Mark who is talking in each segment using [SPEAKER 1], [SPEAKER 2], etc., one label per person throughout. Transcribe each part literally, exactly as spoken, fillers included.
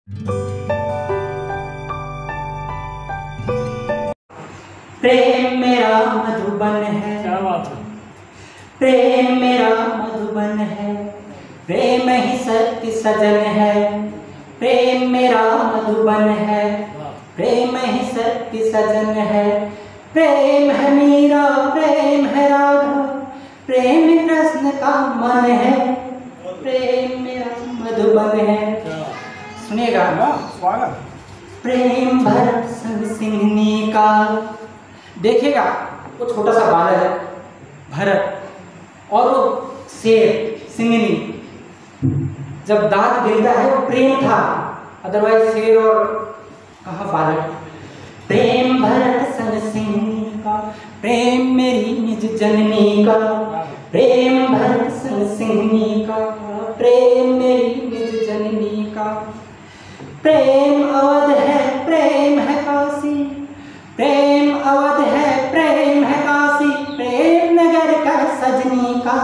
[SPEAKER 1] प्रेम मेरा मधुबन है,
[SPEAKER 2] क्या बात है।
[SPEAKER 1] प्रेम मेरा मधुबन है, प्रेम ही सत्य सजन है। प्रेम मेरा मधुबन है, प्रेम ही सत्य सजन है। प्रेम है मीरा, प्रेम है राधा, प्रेम कृष्ण का मन है। प्रेम मेरा मधुबन है। सुनिएगा ना स्वागत। प्रेम भरत संग सिंहनी का, देखिएगा वो छोटा सा बालक भरत और वो शेर सिंहनी, जब दांत गिरता है वो प्रेम था, अदरवाइज शेर और कहाँ बालक। प्रेम भरत संग सिंहनी का, प्रेम मेरी निज जननी का। प्रेम भरत संग सिंहनी का, प्रेम मेरी निज जननी का। प्रेम अवध है, प्रेम है काशी, प्रेम अवध है, प्रेम है काशी। प्रेम नगर का सजनी का,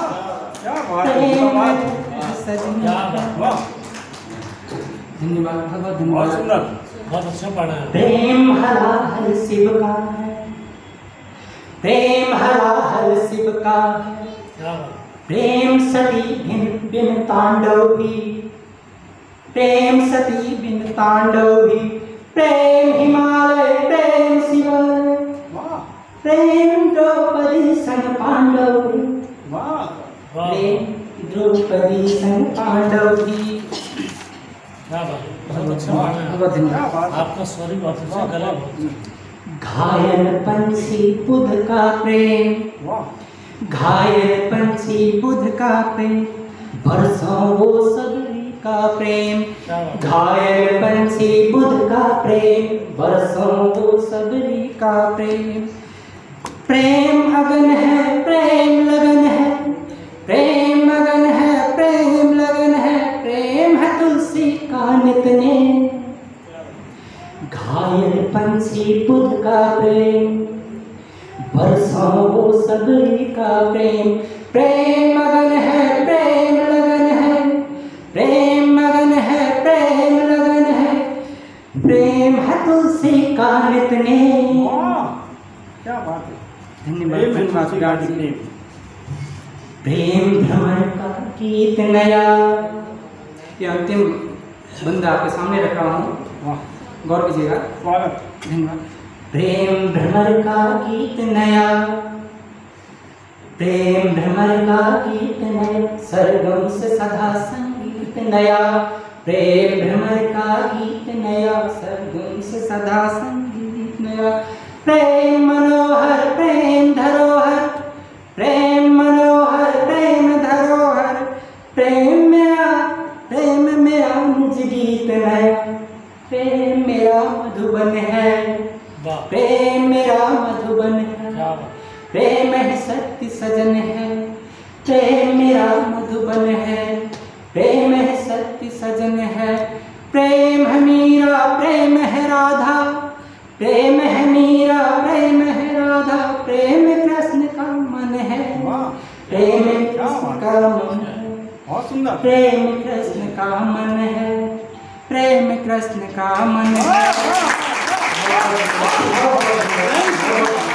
[SPEAKER 1] प्रेम सजनी का। धन्यवाद भगवत, धन्यवाद।
[SPEAKER 2] बहुत अच्छा पढ़ा है।
[SPEAKER 1] प्रेम हला हल शिव का है, प्रेम हला हल शिव का है। प्रेम सती भिन बिन तांडव भी, प्रेम सती बिन तांडव भी। प्रेम हिमालय, प्रेम शिवालय, प्रेम द्रौपदी संग पांडव भी। प्रेम द्रौपदी संग पांडव भी।
[SPEAKER 2] बहुत अच्छा पढ़ा है। आपका स्वर ही बहुत अच्छा, गला बहुत।
[SPEAKER 1] घायल पंछी बुध का प्रेम, घायल पंछी बुध का प्रेम, बरसों वो सबरी का प्रेम। घायल पंछी बुध का प्रेम, बरसों वो सबरी का प्रेम। प्रेम अगन है, प्रेम लगन है, प्रेम अगन है, प्रेम लगन है। प्रेम है तुलसी का नितने, घायल पंछी बुध का प्रेम, बरसों वो सबरी का प्रेम। प्रेम अगन है, प्रेम लगन है, प्रेम मगन है, प्रेम लगन है। प्रेम है तुलसी का नितने।
[SPEAKER 3] क्या बात है।
[SPEAKER 1] धन्यवाद। प्रेम भ्रमर का गीत नया, ये अंतिम बंदा आपके सामने रख रहा हूँ, गौर कीजिएगा।
[SPEAKER 3] स्वागत,
[SPEAKER 1] धन्यवाद। प्रेम भ्रमर का गीत नया, प्रेम भ्रमर का गीत नया, सरगम से सदा संगीत नया। प्रेम भ्रमर का गीत नया, सरगम से सदा संगीत नया। प्रेम मनोहर, प्रेम धरोहर, प्रेम मनोहर, प्रेम धरोहर। प्रेम मेरा, प्रेम मेरा निज गीत नया। प्रेम मेरा मधुबन है, प्रेम मेरा मधुबन है। प्रेम है सत्य सजन है, प्रेम मेरा मधुबन है। प्रेम है सत्य सजन है। प्रेम है मीरा, प्रेम है राधा, प्रेम है मीरा, प्रेम है राधा। प्रेम कृष्ण का मन है, प्रेम कृष्ण का मन है।
[SPEAKER 3] बहुत सुंदर।
[SPEAKER 1] प्रेम कृष्ण का मन है, प्रेम कृष्ण का मन है।